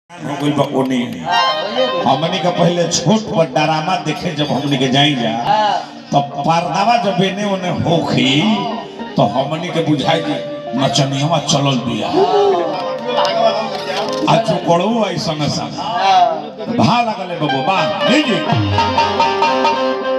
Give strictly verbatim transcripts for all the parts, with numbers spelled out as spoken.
हो गई बा ओने हमनी का पहले छोट पर ड्रामा देखे जब हमनी के जाई जा तब पर्दावा जब एने ओने होखी तो हमनी के बुझाई कि नचनिया चलल बिया आज कोड़ो ऐसा नसा भा लगले बबो बा नहीं जी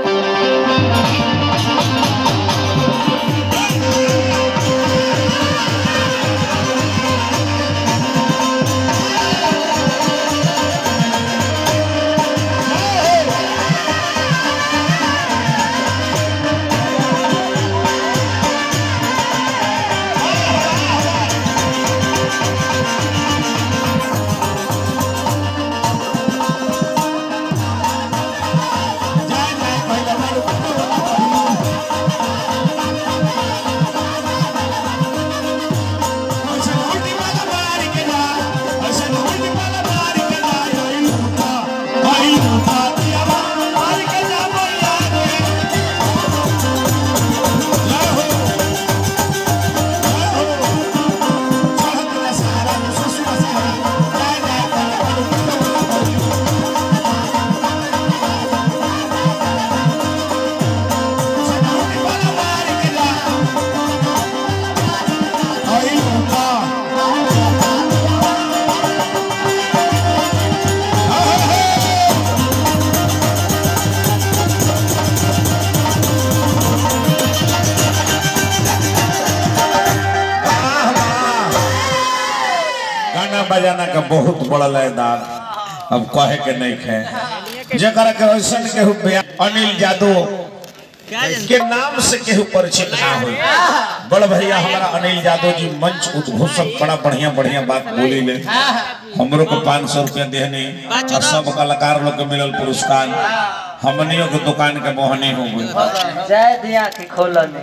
बजाना का बहुत बड़ा लयदार अब कहे के नहीं खे जरा के ऐसा केहू अनिल यादव के नाम से केहू परिचित ना हो बड़ भैया हमारा अनिल यादव जी मंच उद्घोषक बड़ा बढ़िया बढ़िया बात बोली ले हमरो को पाँच सौ रुपया देने और सब कलाकार लोग के मिलल पुरस्कार हमनियों के दुकान के मोहनी हो गई जय दिया की खोलने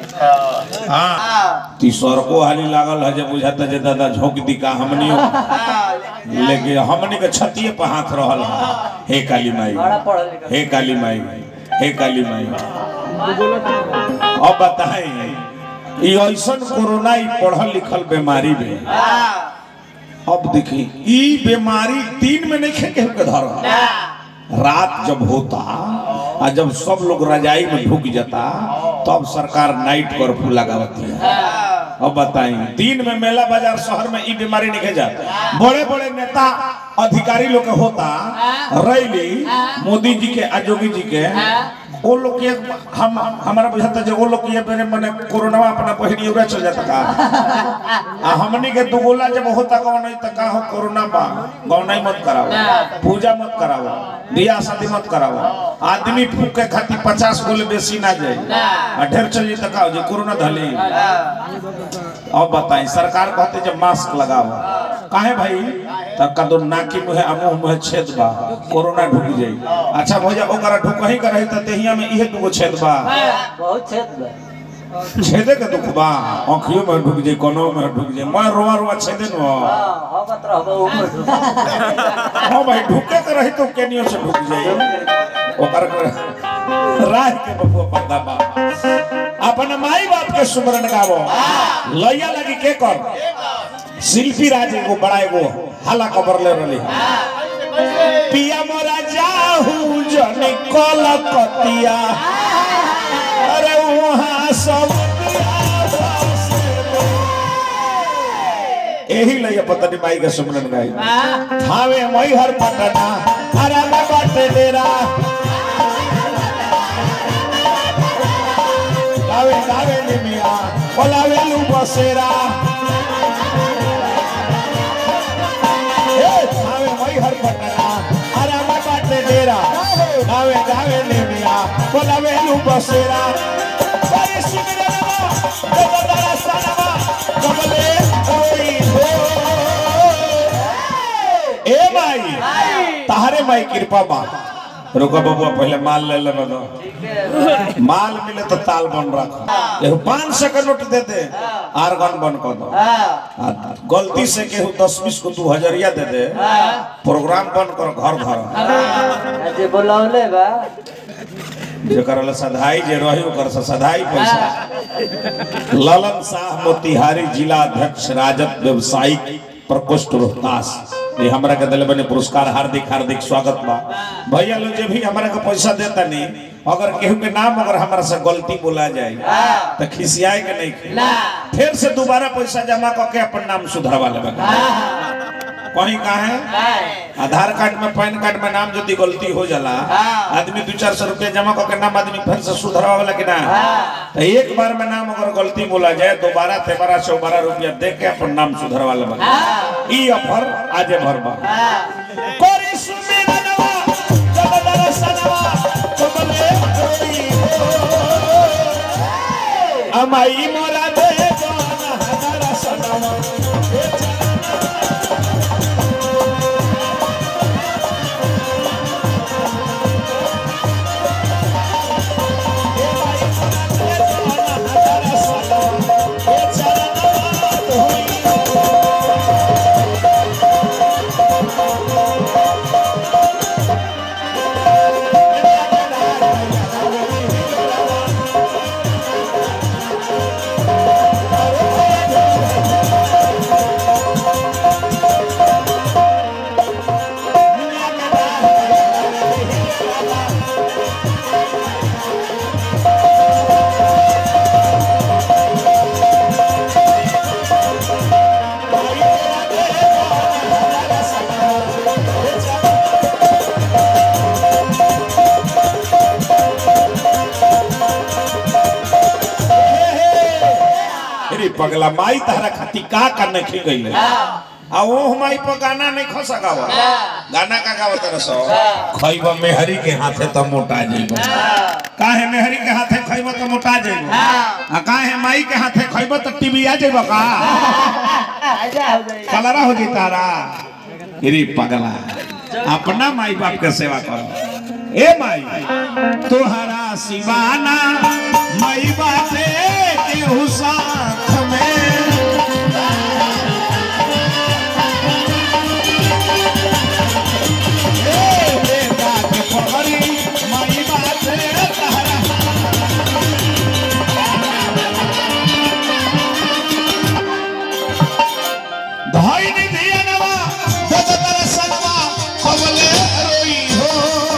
हाँ तीसर को हाली लागल है जब बुझाता जे दादा झोंक दी का हमनियों लेकिन हमनी के छतिए पे हाथ रहल हे काली माई हे काली माई हे काली माई अब बताएं ये ऐसन कोरोना पढ़ल लिखल बीमारी में अब देखी ई बीमारी दिन में नहीं खेके के धर रात जब होता और जब सब लोग रजाई में ढुक जाता तब सरकार नाइट कर्फ्यू लगावती है। अब बताएं दिन में मेला बाजार शहर में ई बीमारी नहीं जाता बड़े बड़े नेता अधिकारी लोग के होता रैली मोदी जी के आजोगी जी के वो लोग के हम हमारा बुझाता जो वो लोग के मेरे मने कोरोना अपना पहिनी उड़ा चल जाता का आ हमनी के दुगोला जब होता कौन नहीं तो का हो कोरोना बा गौनाई मत कराओ पूजा मत कराओ बियाह शादी मत कराओ आदमी फूक के खातिर पचास गोले बेसी ना जाए आ ढेर चल जाता का जो कोरोना धले अब बताएं सरकार कहते जब मास्क लगाओ काहे भाई तब का दो नाकी मुहे मुंह मुहे छेद बा कोरोना ढुक जाई अच्छा भैया ओकरा ढुक ही कर रही त तेहिया में इहे दुगो छेद बा बहुत छेद बा छेदे के दुख बा आँखियों में ढुक जाई कोनो में ढुक जाई मैं रोवा रोवा छेदे न हां होबत रहबो ऊपर हां भाई ढुके के रही तो केनियो से ढुक जाई ओकर राह के बबुआ पर्दा बा अपन माई बाप के सुमरन गावो लइया लगी के कर शिल्पी राज एगो बड़ा एगो हाला खबर ले रही पिया मोरा जाहू जनी कलकतिया अरे वहां सब यही लइया पतनी माई के सुमरन गाई थावे मई हर पटना अरे बाटे डेरा गावे गावे निमिया बोलावे लू बसेरा हर पटना अरे बाटे डेरा गावे गावे निमिया बोलावे लू बसेरा बड़ी सुमिरनवा ददरा सनवा कमले कोई हो ए भाई तारे माई कृपा बा रुको बबुआ पहले माल ले ले बनो माल मिले तो ताल बन रखो ये पाँच सौ का नोट दे दे आर्गन बन कर दो गलती से केहू दस बीस को दो हजारिया दे दे प्रोग्राम बन कर घर घर जे बोलावले बा जकर सधाई जे रही ओकर सधाई पैसा ललन शाह मोतिहारी जिला अध्यक्ष राजद व्यवसायिक प्रकोष्ठ रोहतास। ये हमरा के दिल बने पुरस्कार हार्दिक हार्दिक स्वागत बा। भैया लोग जो भी हमरा के पैसा देता नहीं, अगर केहू के नाम अगर हमारा से गलती बोला जाए तो खिसियाए के नहीं, फिर से दोबारा पैसा जमा करके अपन नाम सुधरवा लेबे। कहीं कहा है आधार कार्ड में पैन कार्ड में नाम यदि गलती हो जाला, आदमी दो चार सौ रुपया जमा करके नाम आदमी फिर से सुधरवा वाला कि ना, तो एक बार में नाम अगर गलती बोला जाए दोबारा तेबारा चौबारा रुपया दे के अपन नाम सुधरवा लेबे। ई ऑफर आजे भरबा। कोरी सुमिरनवा जब दरसनवा कबले अमाई मोरा दे जाना हमारा सनवा। पगला माई तारा खाती का का नहीं गई आ वो माई पर गाना नहीं खो सकावा। गाना का गावा तरह सो खइबा मेहरी के हाथे तो मोटा जाइबो। काहे मेहरी के हाथे खइबा तो मोटा जाइबो, आ काहे माई के हाथे खइबा तो टीवी आ जाइबो का आजा हो जाई कलरा हो जी तारा। रे पगला अपना माई बाप के सेवा करो। ए माई तोहरा सिवाना माई बाटे के हुसाथ में ए बेटा के पगड़ी माई बाटे तहरा धाई नहीं दिया नवा जब दरसनवा कबले रोई हो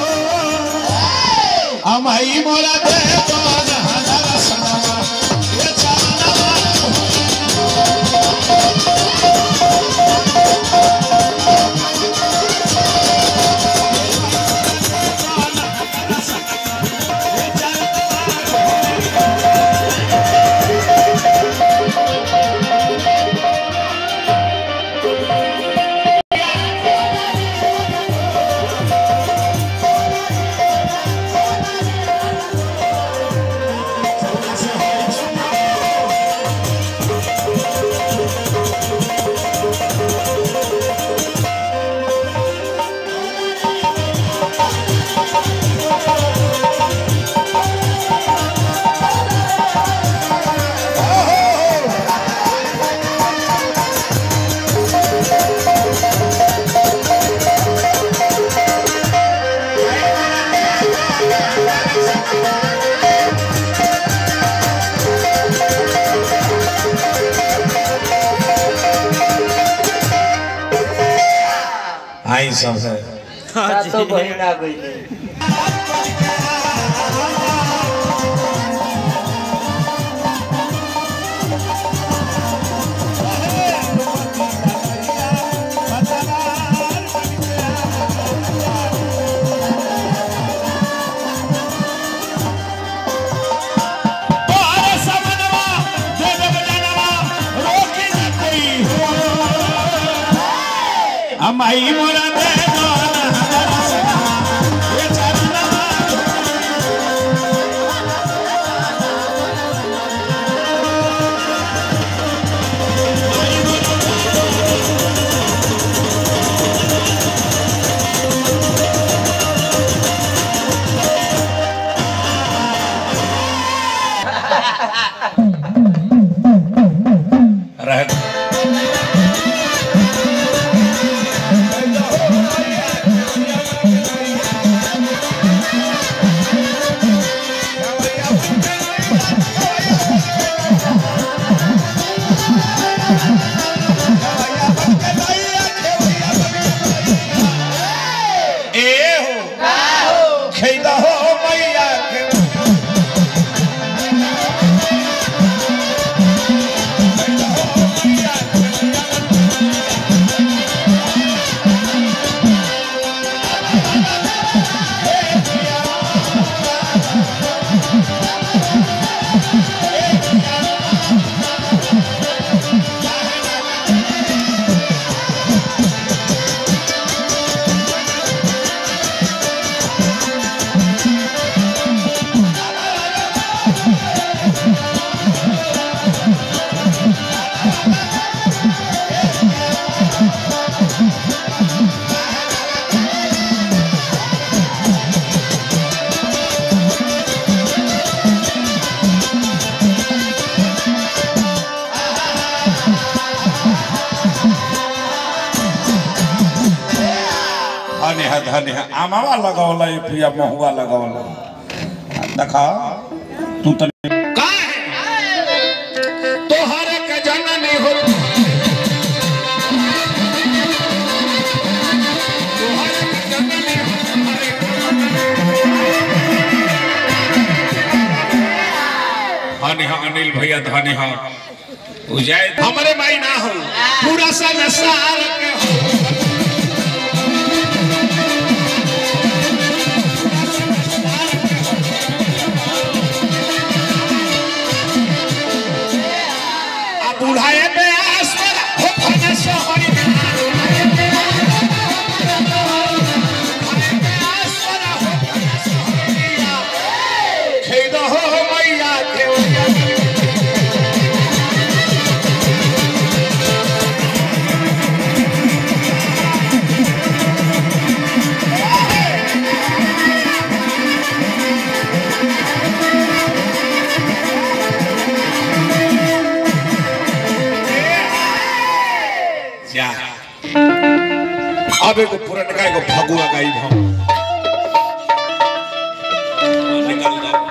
अमाई मोरा दे जान हमारा सनवा। ये चानवा आई सब है तो बहिना गई अमाई मोरा दे जान हमारा सनवा। ये चानवा रह धन्य है धन्य है आमावा लगावला ये प्रिया महुआ लगावला देखा तू तो का है तोहरे के जननी हो तोहरे के जननी धन्य है अनिल भैया धन्य है उजाय हमारे माई ना हो पूरा संसार के हो बुढ़ाए पे आसरा हो फने सोहरी आसरा हो फने सोहरिया खेद हो मैया के अब एक पुरनका एगो फगुआ गाई हम निकल जाओ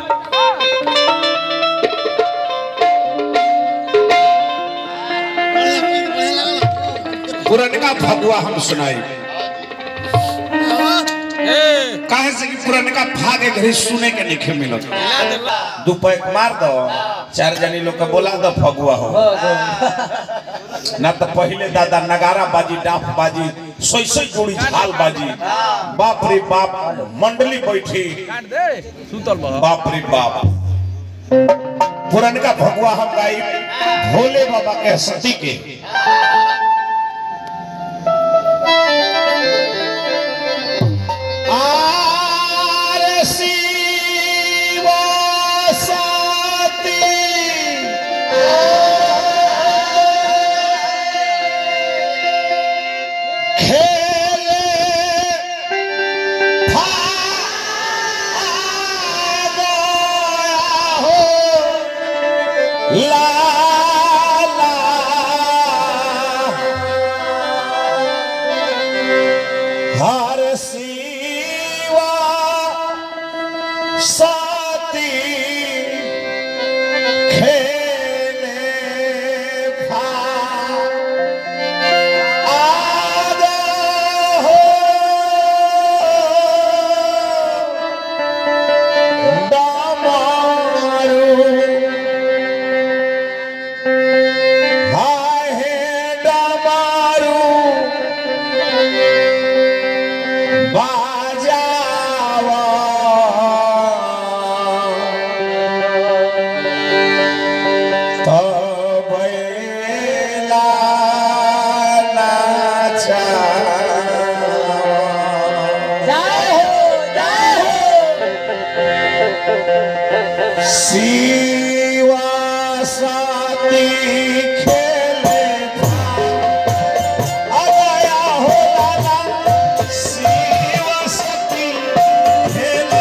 पुरनका फगुआ हम सुनाई काहे से कि पुरनका भागे घरी सुने के नहीं मिलत दू पैक मार दो चार जनी लोग के बोला दो फगुआ हो ना तो पहले दादा नगारा बाजी डाफ बाजी सोई सोई जोड़ी झाल बाजी बाप रे बाप मंडली बैठी बाप रे बाप पुरनका भगवा हम गाई भोले बाबा के सती के आरे शिव सती ला ला हर शिवा सती खेले आदा हो शिवा सती खेले आया हो लाला शिवा सती खेले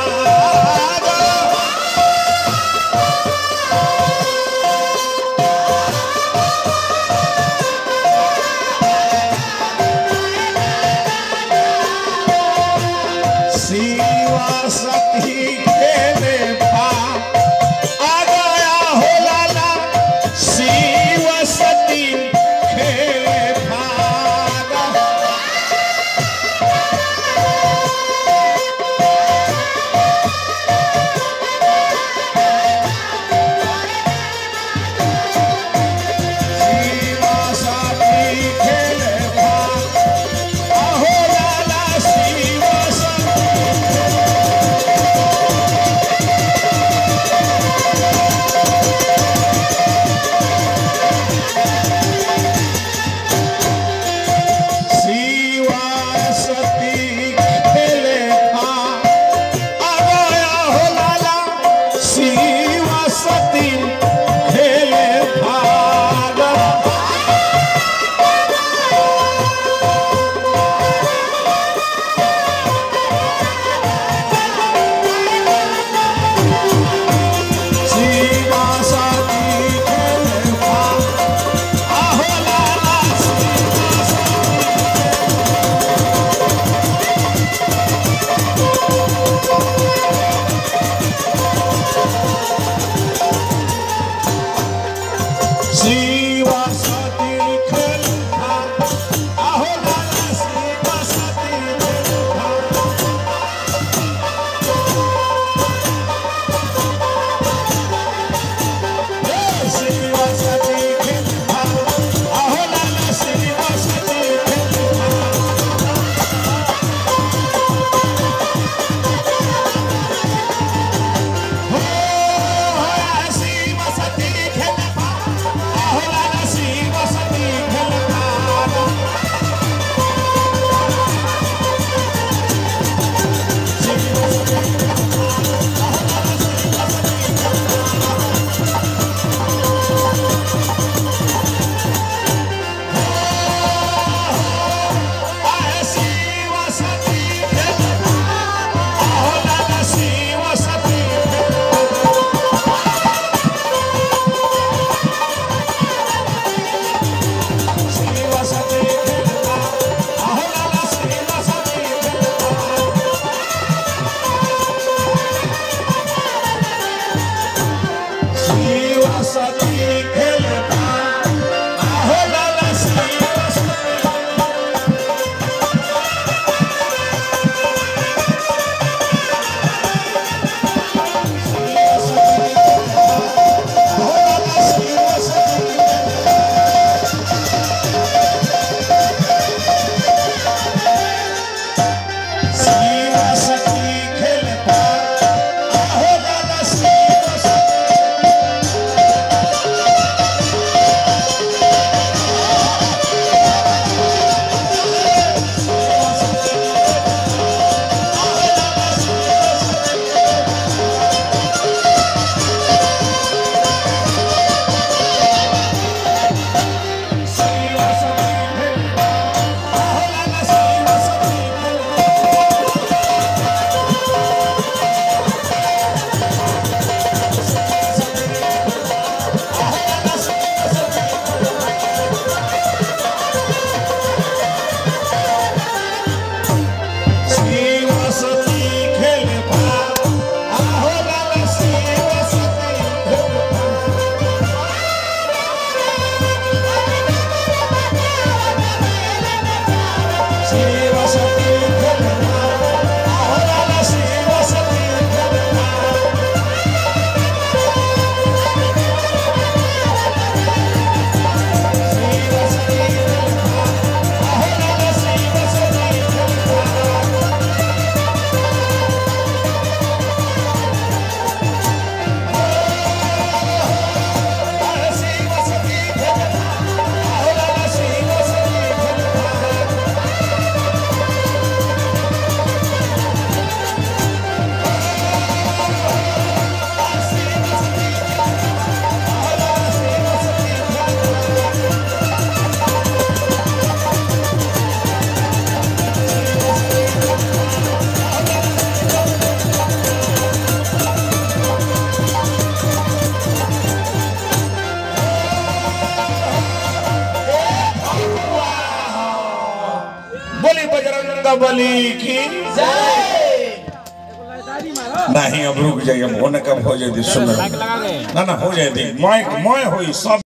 शिवा सती खेले शिव बजरंग बली की नहीं अब रुक जाइए होने कब हो जाए सुन ना ना हो जाए मैं मैं हुई सब